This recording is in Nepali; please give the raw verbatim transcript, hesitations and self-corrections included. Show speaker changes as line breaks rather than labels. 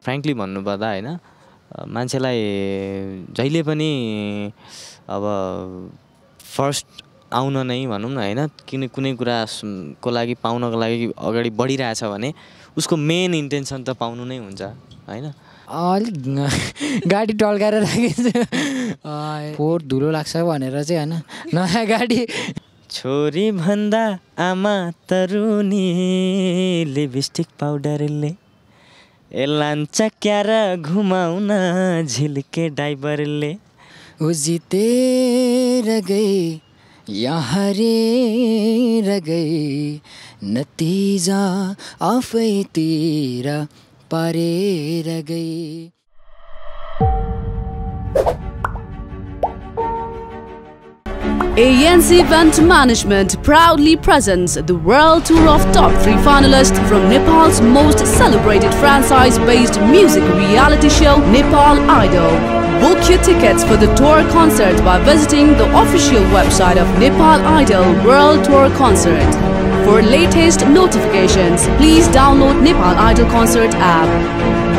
फ्र्याङ्कली भन्नुपर्दा होइन मान्छेलाई जहिले पनि अब फर्स्ट आउन नै भनौँ न होइन किन कुनै कुराको लागि पाउनको लागि अगाडि बढिरहेछ भने उसको मेन इन्टेन्सन त पाउनु नै हुन्छ होइन
अलिक गाडी टल्काएर राखेको फोहोर धुलो लाग्छ भनेर चाहिँ होइन नयाँ गाडी
छोरी भन्दा आमा तरुनी लिपस्टिक पाउडरले ए लान्छ क्यार घुमाउन झिल्के ड्राइभरले
ऊ जितेर गई या हरेर गई नतिजा आफैतिर पारेर गई
A N C Event Management proudly presents the world tour of top three finalists from Nepal's most celebrated franchise-based music reality show, Nepal Idol. Book your tickets for the tour concert by visiting the official website of Nepal Idol World Tour Concert. For latest notifications, please download Nepal Idol Concert app.